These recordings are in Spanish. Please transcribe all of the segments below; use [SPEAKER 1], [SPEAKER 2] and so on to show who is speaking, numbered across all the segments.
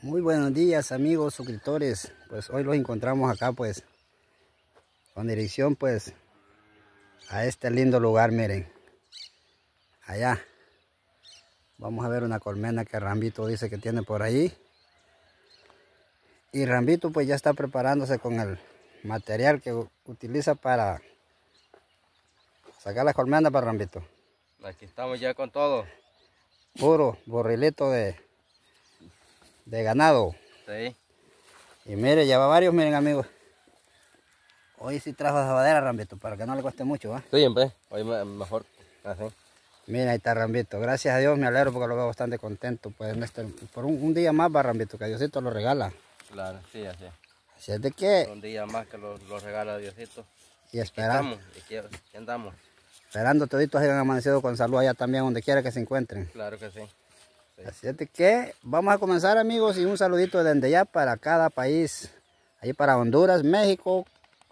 [SPEAKER 1] Muy buenos días amigos suscriptores, pues hoy los encontramos acá pues con dirección pues a este lindo lugar. Miren, allá vamos a ver una colmena que Rambito dice que tiene por ahí, y Rambito pues ya está preparándose con el material que utiliza para sacar la colmena para Rambito.
[SPEAKER 2] Aquí estamos ya con todo.
[SPEAKER 1] Puro borrilito de ganado.
[SPEAKER 2] Sí.
[SPEAKER 1] Y mire, lleva varios, miren amigos. Hoy sí trajo sabadera Rambito, para que no le cueste mucho, ¿va?
[SPEAKER 2] Sí, hombre, hoy mejor así.
[SPEAKER 1] Mira, ahí está Rambito. Gracias a Dios me alegro porque lo veo bastante contento. Pues por un día más va Rambito, que Diosito lo regala.
[SPEAKER 2] Claro, sí, así.
[SPEAKER 1] Así es de que...
[SPEAKER 2] Un día más que lo regala Diosito.
[SPEAKER 1] Y esperando.
[SPEAKER 2] Aquí andamos.
[SPEAKER 1] Esperando toditos hayan amanecido con salud allá también, donde quiera que se encuentren.
[SPEAKER 2] Claro que sí. Sí.
[SPEAKER 1] Así es de que vamos a comenzar amigos, y un saludito desde allá para cada país. Ahí para Honduras, México,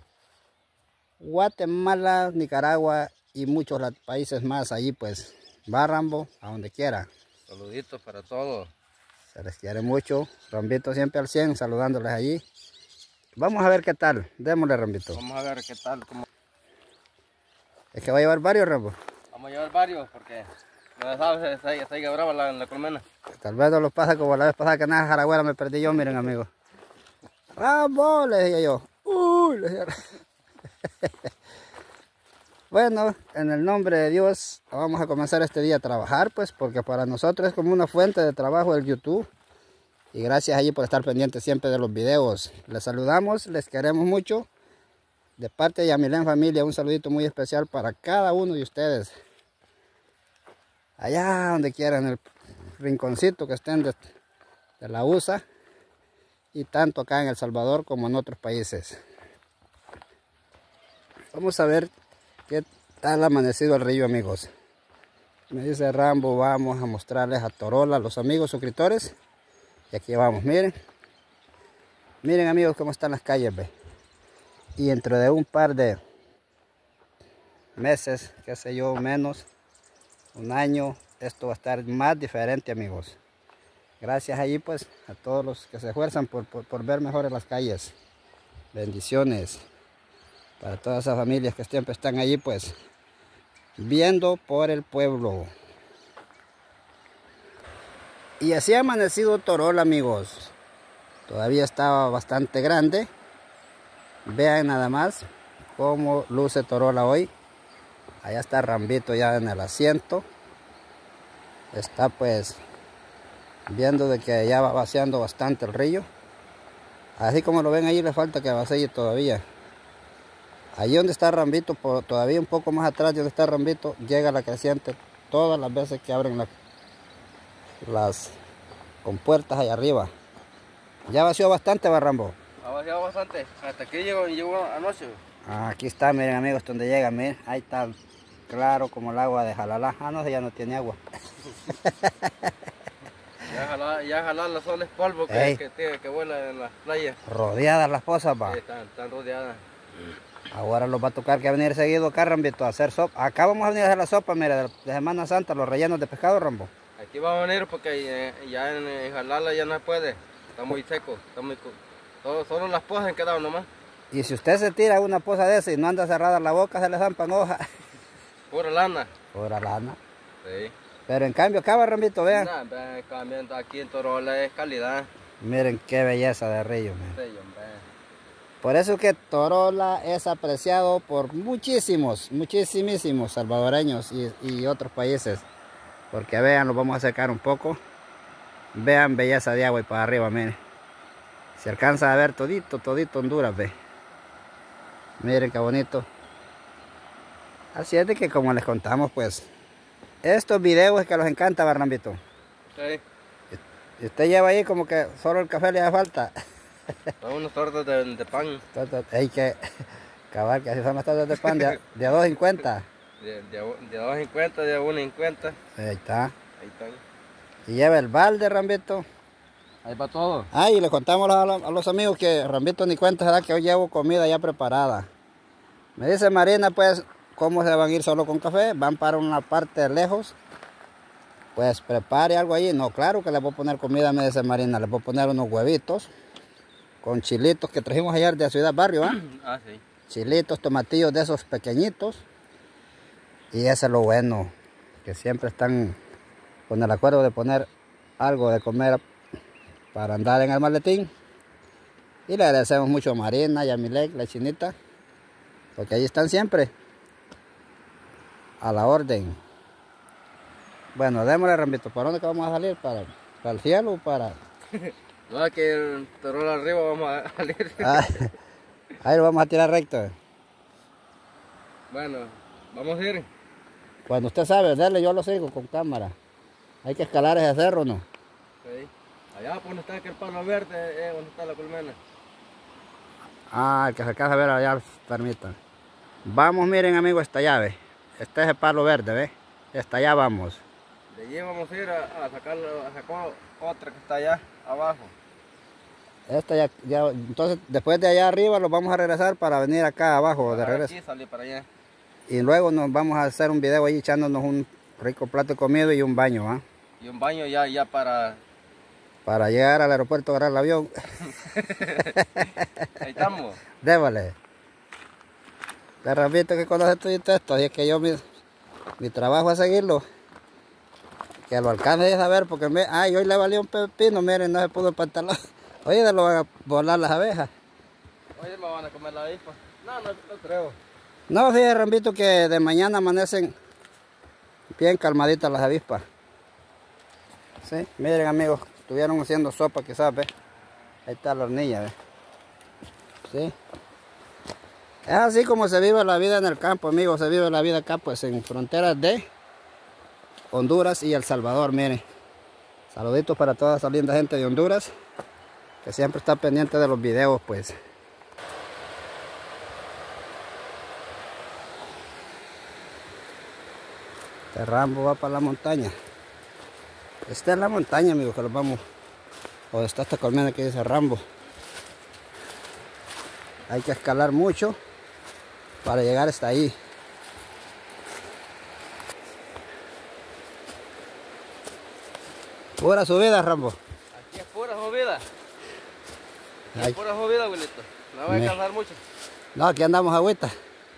[SPEAKER 1] Guatemala, Nicaragua y muchos países más. Allí pues va Rambo, a donde quiera.
[SPEAKER 2] Saluditos para todos.
[SPEAKER 1] Se les quiere mucho. Rambito siempre al 100, saludándoles allí. Vamos a ver qué tal. Démosle, Rambito.
[SPEAKER 2] Vamos a ver qué tal.
[SPEAKER 1] Es que va a llevar varios, Rambo.
[SPEAKER 2] Vamos a llevar varios porque no sabes, está ahí brava la colmena.
[SPEAKER 1] Tal vez no los pasa como la vez pasada que nada Jaragüela me perdí yo, miren amigos. ¡Rambo! Le decía yo. ¡Uy! Le decía. Bueno, en el nombre de Dios vamos a comenzar este día a trabajar, pues, porque para nosotros es como una fuente de trabajo el YouTube. Y gracias allí por estar pendientes siempre de los videos. Les saludamos, les queremos mucho. De parte de Yamilén Familia, un saludito muy especial para cada uno de ustedes. Allá donde quieran, en el rinconcito que estén de la USA. Y tanto acá en El Salvador como en otros países. Vamos a ver qué tal ha amanecido el río, amigos. Me dice Rambo, vamos a mostrarles a Torola, los amigos suscriptores. Y aquí vamos, miren. Miren amigos cómo están las calles, ve. Y dentro de un par de meses, qué sé yo, menos, un año, esto va a estar más diferente, amigos. Gracias allí pues a todos los que se esfuerzan por ver mejores las calles. Bendiciones para todas esas familias que siempre están allí pues viendo por el pueblo. Y así ha amanecido Torola, amigos. Todavía estaba bastante grande. Vean nada más cómo luce Torola hoy. Allá está Rambito ya en el asiento. Está pues viendo de que ya va vaciando bastante el río. Así como lo ven ahí, le falta que vacíe todavía. Allí donde está Rambito, todavía un poco más atrás de donde está Rambito, llega la creciente todas las veces que abren las compuertas allá arriba. Ya vació bastante, va Rambo.
[SPEAKER 2] Ha vaciado bastante. Hasta aquí llegó anoche.
[SPEAKER 1] Aquí está, miren amigos, donde llega, miren, ahí está claro como el agua de Jalalá. Ah, no, ya no tiene agua.
[SPEAKER 2] Ya jalar las soles polvo que vuela en las playas.
[SPEAKER 1] Rodeadas las pozas, va.
[SPEAKER 2] Sí, están rodeadas.
[SPEAKER 1] Ahora los va a tocar que venir seguido acá, Rambito, a hacer sopa. Acá vamos a venir a hacer la sopa, mira, de Semana Santa, los rellenos de pescado, Rambo.
[SPEAKER 2] Aquí vamos a venir porque ya en Jalala ya no se puede. Está muy seco. Solo las pozas han quedado nomás.
[SPEAKER 1] Y si usted se tira una poza de esa y no anda cerrada la boca, se le zampan hojas.
[SPEAKER 2] Pura lana.
[SPEAKER 1] Pura lana.
[SPEAKER 2] Sí.
[SPEAKER 1] Pero en cambio acá, Rambito, vean.
[SPEAKER 2] Nah, cambiando aquí en Torola es calidad.
[SPEAKER 1] Miren qué belleza de río, man.
[SPEAKER 2] Sí, hombre.
[SPEAKER 1] Por eso que Torola es apreciado por muchísimos salvadoreños y otros países. Porque vean, lo vamos a secar un poco. Vean belleza de agua y para arriba, miren. Se alcanza a ver todito Honduras, ve. Miren qué bonito. Así es de que como les contamos, pues, estos videos es que los encanta, Barnambito.
[SPEAKER 2] Sí.
[SPEAKER 1] Y usted lleva ahí como que solo el café le hace falta.
[SPEAKER 2] Son unos tortas de pan.
[SPEAKER 1] Hay que acabar que así son las tortas de pan de a 2.50.
[SPEAKER 2] De 2.50, de 1.50.
[SPEAKER 1] Ahí está.
[SPEAKER 2] Ahí están.
[SPEAKER 1] Y lleva el balde, Rambito.
[SPEAKER 2] Ahí va todo.
[SPEAKER 1] Ah, y le contamos a los amigos que Rambito ni cuenta será que hoy llevo comida ya preparada. Me dice Marina, pues, cómo se van a ir solo con café. Van para una parte lejos. pues prepare algo ahí. No, claro que le voy a poner comida, me dice Marina. Le voy a poner unos huevitos con chilitos que trajimos ayer de Ciudad Barrio, ¿ah?
[SPEAKER 2] Ah, sí.
[SPEAKER 1] Chilitos, tomatillos de esos pequeñitos. Y eso es lo bueno, que siempre están con el acuerdo de poner algo de comer para andar en el maletín. Y le agradecemos mucho a Marina y a Milek, la chinita, porque ahí están siempre a la orden. Bueno, démosle, Rambito. ¿Para dónde que vamos a salir? ¿Para el cielo o para...?
[SPEAKER 2] No, es que el torol arriba vamos a salir.
[SPEAKER 1] Ah, ahí lo vamos a tirar recto.
[SPEAKER 2] Bueno, vamos a ir.
[SPEAKER 1] Cuando usted sabe, dale, yo lo sigo con cámara. Hay que escalar ese cerro, ¿no?
[SPEAKER 2] Sí. Allá, pues, donde está aquel palo verde, donde está la colmena.
[SPEAKER 1] Ah, el que se alcanza a ver allá, permitan. Vamos, miren, amigos, esta llave. Este es el palo verde, ¿ves? Hasta allá vamos.
[SPEAKER 2] De allí vamos a ir a sacar otra que está allá abajo.
[SPEAKER 1] Esta ya, entonces, después de allá arriba, los vamos a regresar para venir acá abajo de regreso.
[SPEAKER 2] Aquí salir para allá.
[SPEAKER 1] Y luego nos vamos a hacer un video ahí echándonos un rico plato de comida y un baño, ¿ah?
[SPEAKER 2] Y un baño ya para
[SPEAKER 1] llegar al aeropuerto, agarrar el avión.
[SPEAKER 2] Ahí estamos.
[SPEAKER 1] Déjale. Te repito que conoce todo esto, y es que yo mi trabajo es seguirlo. Que lo alcance a saber, porque hoy le valió un pepino, miren, no se pudo el pantalón. Oye, lo van a volar las abejas.
[SPEAKER 2] Oye, me van a comer la avispa. No creo.
[SPEAKER 1] No, fíjate, Rambito, que de mañana amanecen bien calmaditas las avispas. Sí, miren, amigos, estuvieron haciendo sopa, quizás, ¿ves? Ahí está la hornilla, ¿ves? Sí. Es así como se vive la vida en el campo, amigos. Se vive la vida acá, pues, en fronteras de Honduras y El Salvador, miren. Saluditos para toda esa linda gente de Honduras, que siempre está pendiente de los videos, pues. Este Rambo va para la montaña. Esta es la montaña, amigos, que los vamos. O está esta colmena que dice Rambo. Hay que escalar mucho para llegar hasta ahí. Pura subida, Rambo.
[SPEAKER 2] Aquí es pura subida. Aquí es pura subida, abuelito. No va a alcanzar mucho.
[SPEAKER 1] No, aquí andamos agüita.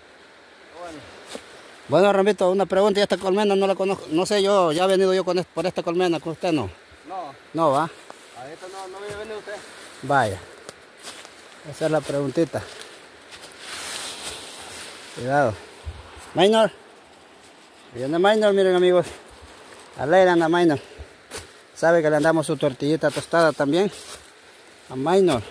[SPEAKER 1] Bueno, Rambito, una pregunta. ¿Y esta colmena no la conozco? No sé, yo ya he venido yo por esta colmena, con usted no.
[SPEAKER 2] No.
[SPEAKER 1] No, va.
[SPEAKER 2] A esta no había venido usted.
[SPEAKER 1] Vaya. Esa es la preguntita. Cuidado. Minor. Viene Minor, miren, amigos. Alegra anda Minor. Sabe que le andamos su tortillita tostada también a Minor.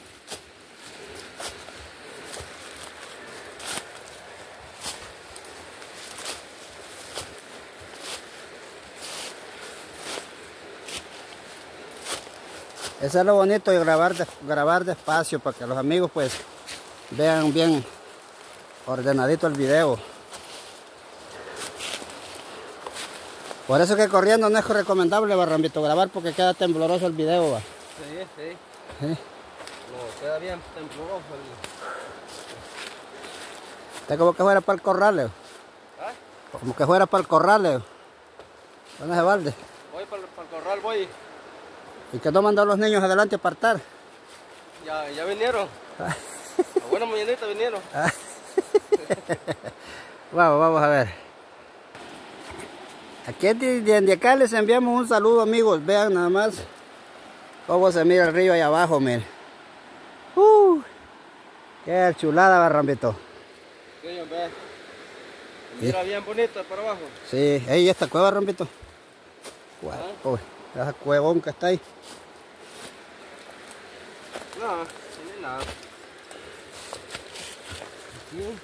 [SPEAKER 1] Eso es lo bonito de grabar despacio, para que los amigos pues vean bien ordenadito el video. Por eso que corriendo no es recomendable, Rambito, grabar, porque queda tembloroso el video, va.
[SPEAKER 2] Sí.
[SPEAKER 1] ¿Sí?
[SPEAKER 2] No, queda bien tembloroso.
[SPEAKER 1] Está como que fuera para el corral, Leo.
[SPEAKER 2] ¿Ah?
[SPEAKER 1] Como que fuera para el corral, Leo. ¿Dónde se balde?
[SPEAKER 2] Voy para el corral, voy.
[SPEAKER 1] ¿Y que no mandó a los niños adelante a apartar?
[SPEAKER 2] Ya vinieron. A buena mañanita vinieron.
[SPEAKER 1] Vamos a ver. Aquí desde acá les enviamos un saludo, amigos. Vean nada más cómo se mira el río ahí abajo, miren. Qué chulada, va, Rambito.
[SPEAKER 2] Sí, hombre. Mira bien bonito para abajo.
[SPEAKER 1] Sí, ey, esta cueva, Rambito. Uy, esa cuevón que está ahí.
[SPEAKER 2] No, no hay nada. Aquí.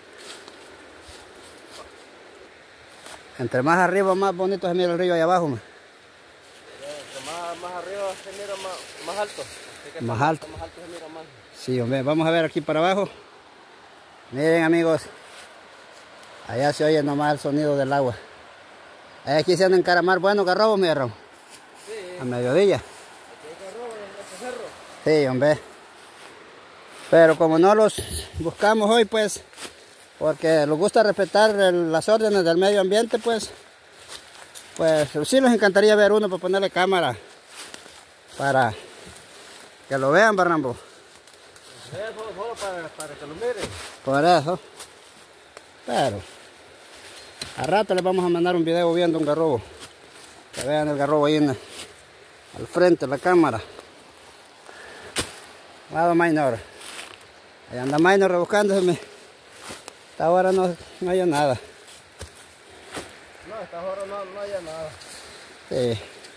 [SPEAKER 1] Entre más arriba, más bonito se mira el río ahí abajo, man.
[SPEAKER 2] Más arriba se mira más alto.
[SPEAKER 1] Más alto.
[SPEAKER 2] Más alto se mira más.
[SPEAKER 1] Sí, hombre, vamos a ver aquí para abajo. Miren, amigos. Allá se oye nomás el sonido del agua. Aquí se han encaramar buenos garrobos, mi hermano.
[SPEAKER 2] Sí.
[SPEAKER 1] A mediodía.
[SPEAKER 2] Aquí hay garrobos en este cerro.
[SPEAKER 1] Sí, hombre. Pero como no los buscamos hoy, pues, porque nos gusta respetar las órdenes del medio ambiente, pues, Pues sí les encantaría ver uno para ponerle cámara. Para que lo vean, Barrambo.
[SPEAKER 2] Solo para que lo miren.
[SPEAKER 1] Por eso. Pero a rato les vamos a mandar un video viendo un garrobo. Que vean el garrobo ahí al frente de la cámara. Vado Minor. Ahí anda Minor rebuscándose. Hasta ahora no hay nada.
[SPEAKER 2] No, hasta ahora no hay nada.
[SPEAKER 1] Sí.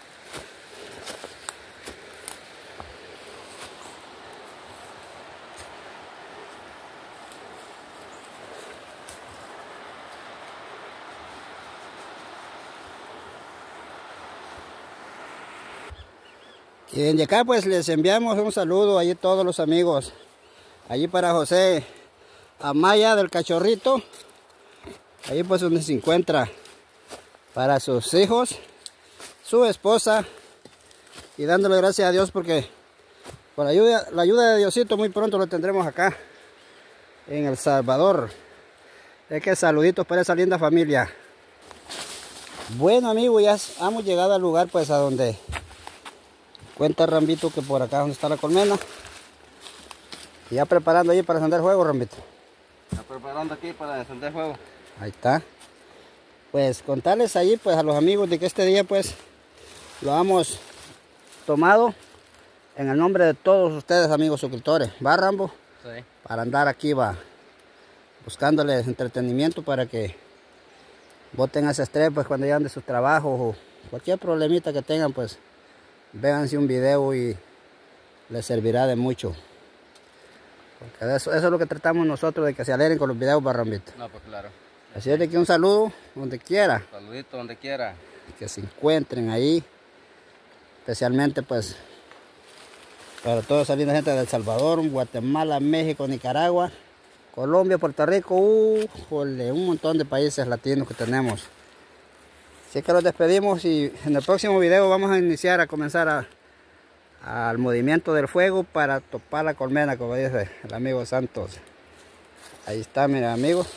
[SPEAKER 1] Y desde acá pues les enviamos un saludo allí todos los amigos. Allí para José Amaya del Cachorrito. Allí pues donde se encuentra. Para sus hijos, su esposa. Y dándole gracias a Dios porque por la ayuda de Diosito muy pronto lo tendremos acá. En El Salvador. Es que saluditos para esa linda familia. Bueno amigos, ya hemos llegado al lugar pues a donde cuenta Rambito que por acá donde está la colmena. Y ya preparando ahí para encender fuego, Rambito.
[SPEAKER 2] Está preparando aquí para encender fuego.
[SPEAKER 1] Ahí está. Pues contarles ahí pues a los amigos de que este día pues lo hemos tomado en el nombre de todos ustedes amigos suscriptores. ¿Va, Rambo?
[SPEAKER 2] Sí.
[SPEAKER 1] Para andar aquí va buscándoles entretenimiento para que boten ese estrés pues cuando llegan de sus trabajos o cualquier problemita que tengan pues véanse un video y les servirá de mucho. Porque eso es lo que tratamos nosotros, de que se alegren con los videos, Barrambito.
[SPEAKER 2] No, pues claro.
[SPEAKER 1] Así es de que un saludo donde quiera.
[SPEAKER 2] Saludito donde quiera.
[SPEAKER 1] Que se encuentren ahí. Especialmente pues para toda esa linda gente de El Salvador, Guatemala, México, Nicaragua, Colombia, Puerto Rico, un montón de países latinos que tenemos. Así que los despedimos y en el próximo video vamos a iniciar a comenzar al movimiento del fuego para topar la colmena, como dice el amigo Santos. Ahí está, mira amigos.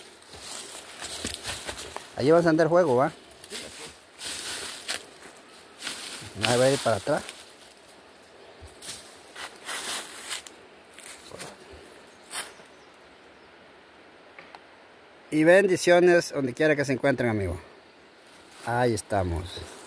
[SPEAKER 1] Allí va a encender fuego, ¿va? Ahí va a ir para atrás. Y bendiciones donde quiera que se encuentren, amigos. Ahí estamos.